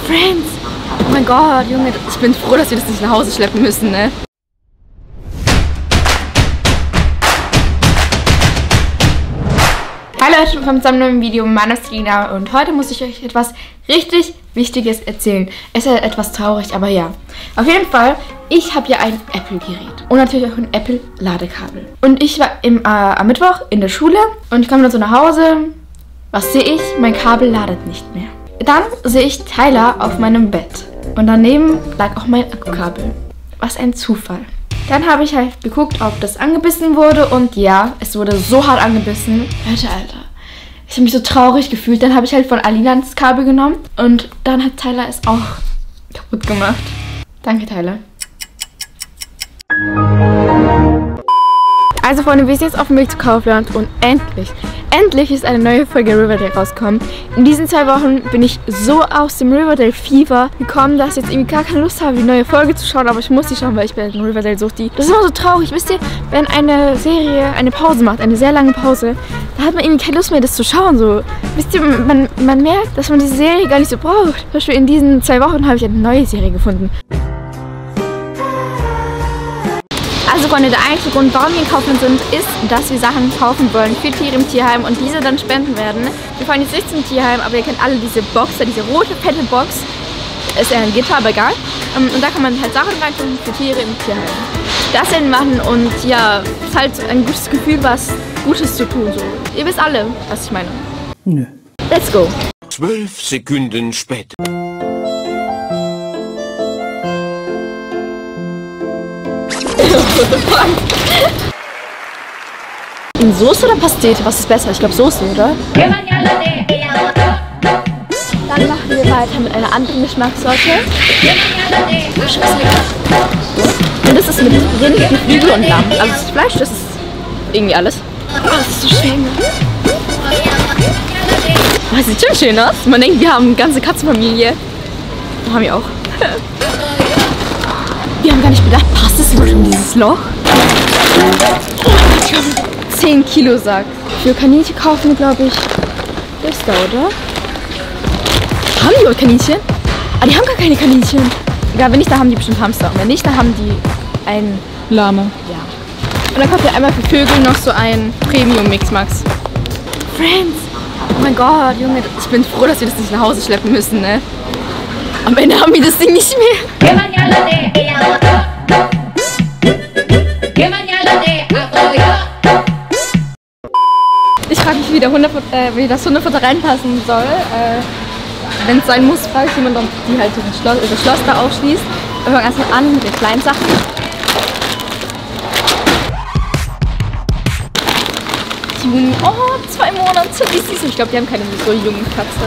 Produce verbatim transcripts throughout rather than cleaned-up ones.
Friends! Oh mein Gott, Junge, ich bin froh, dass wir das nicht nach Hause schleppen müssen, ne? Hallo Leute, willkommen zu einem neuen Video. Mein Name ist Lina und heute muss ich euch etwas richtig Wichtiges erzählen. Es ist etwas traurig, aber ja. Auf jeden Fall, ich habe hier ein Apple-Gerät und natürlich auch ein Apple-Ladekabel. Und ich war im, äh, am Mittwoch in der Schule und ich komme dann so nach Hause. Was sehe ich? Mein Kabel ladet nicht mehr. Dann sehe ich Tyler auf meinem Bett und daneben lag auch mein Akkukabel. Was ein Zufall. Dann habe ich halt geguckt, ob das angebissen wurde und ja, es wurde so hart angebissen. Leute, Alter, ich habe mich so traurig gefühlt. Dann habe ich halt von Alina das Kabel genommen und dann hat Tyler es auch kaputt gemacht. Danke, Tyler. Also Freunde, wir sind jetzt auf dem Weg zu Kaufland und endlich, endlich ist eine neue Folge Riverdale rausgekommen. In diesen zwei Wochen bin ich so aus dem Riverdale Fever gekommen, dass ich jetzt irgendwie gar keine Lust habe, die neue Folge zu schauen, aber ich muss die schauen, weil ich bin in Riverdale suchti. Das ist immer so traurig, wisst ihr, wenn eine Serie eine Pause macht, eine sehr lange Pause, da hat man irgendwie keine Lust mehr, das zu schauen. So. Wisst ihr, man, man merkt, dass man diese Serie gar nicht so braucht. Zum Beispiel in diesen zwei Wochen habe ich eine neue Serie gefunden. Also Freunde, der einzige Grund, warum wir in Kaufland sind, ist, dass wir Sachen kaufen wollen für Tiere im Tierheim und diese dann spenden werden. Wir fahren jetzt nicht zum Tierheim, aber ihr kennt alle diese Box, diese rote fette Box. Ist eher ein Gitter, aber egal. Und da kann man halt Sachen reintun für Tiere im Tierheim. Das werden wir machen und ja, ist halt ein gutes Gefühl, was Gutes zu tun. So. Ihr wisst alle, was ich meine. Nö. Let's go. Zwölf Sekunden später. In Soße oder Pastete? Was ist besser? Ich glaube Soße, oder? Dann machen wir weiter mit einer anderen Geschmackssorte. Und das ist mit Rind, Geflügel und Lamm. Also das Fleisch, das ist irgendwie alles. Oh, das ist so schön. Oh, das sieht schon schön aus. Man denkt, wir haben eine ganze Katzenfamilie. Das haben wir auch. Wir haben gar nicht bedacht, passt es wirklich in dieses Loch? Oh, ich habe zehn Kilo Sack. Für Kaninchen kaufen wir, glaube ich, das da, oder? Haben die überhaupt Kaninchen? Ah, die haben gar keine Kaninchen. Egal, wenn nicht, dann haben die bestimmt Hamster. Und wenn nicht, dann haben die ein Lama. Ja. Und dann kaufen wir einmal für Vögel noch so ein Premium-Mix-Max. Friends! Oh mein Gott, Junge, ich bin froh, dass wir das nicht nach Hause schleppen müssen, ne? Am Ende haben wir das Ding nicht mehr. Ich frage mich, wie, der Hunde, äh, wie das Hundefutter reinpassen soll. Äh, Wenn es sein muss, frage ich jemanden, ob die halt das Schloss, das Schloss da aufschließt. Wir fangen erstmal an mit den kleinen Sachen. Junge, oh, zwei Monate, wie süß. Ich glaube, die haben keine so jungen Katze.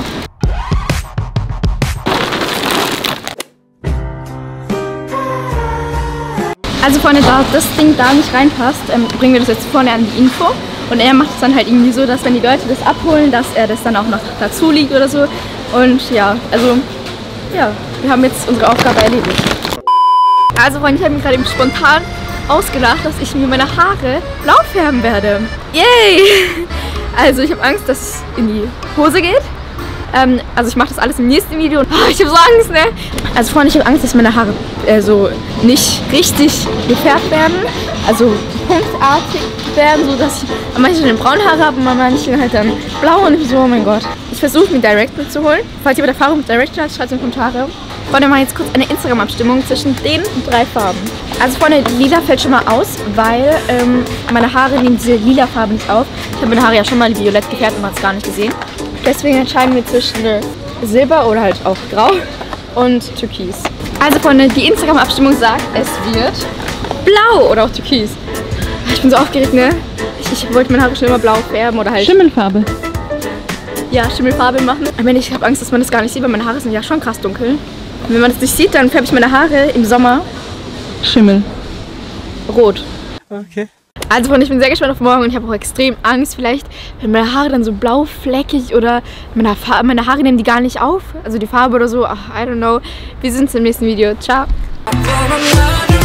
Also Freunde, da das Ding da nicht reinpasst, ähm, bringen wir das jetzt vorne an die Info. Und er macht es dann halt irgendwie so, dass wenn die Leute das abholen, dass er das dann auch noch dazu liegt oder so. Und ja, also, ja, wir haben jetzt unsere Aufgabe erledigt. Also Freunde, ich habe mir gerade eben spontan ausgedacht, dass ich mir meine Haare blau färben werde. Yay! Also ich habe Angst, dass es in die Hose geht. Ähm, also ich mache das alles im nächsten Video. Oh, ich habe so Angst, ne? Also Freunde, ich habe Angst, dass meine Haare äh, so nicht richtig gefärbt werden. Also punktartig werden, so dass ich an manchen den braunen Haare habe und an manchen halt dann blau und ich so, oh mein Gott. Ich versuche mir Direct mitzuholen. Falls ihr bei der Erfahrung mit Direct habt, schreibt es in die Kommentare. Freunde, wir machen jetzt kurz eine Instagram-Abstimmung zwischen den drei Farben. Also Freunde, lila fällt schon mal aus, weil ähm, meine Haare nehmen diese lila Farbe nicht auf. Ich habe meine Haare ja schon mal violett gefärbt und man hat es gar nicht gesehen. Deswegen entscheiden wir zwischen Silber oder halt auch Grau und Türkis. Also Freunde, die Instagram-Abstimmung sagt, es wird blau oder auch Türkis. Ich bin so aufgeregt, ne? Ich, ich wollte meine Haare schon immer blau färben oder halt... Schimmelfarbe. Ja, Schimmelfarbe machen. Aber ich habe Angst, dass man das gar nicht sieht, weil meine Haare sind ja schon krass dunkel. Und wenn man das nicht sieht, dann färbe ich meine Haare im Sommer... Schimmel. Rot. Okay. Also Freunde, ich bin sehr gespannt auf morgen und ich habe auch extrem Angst, vielleicht, wenn meine Haare dann so blau fleckig oder meine, meine Haare nehmen die gar nicht auf, also die Farbe oder so, ach, I don't know. Wir sehen uns im nächsten Video. Ciao.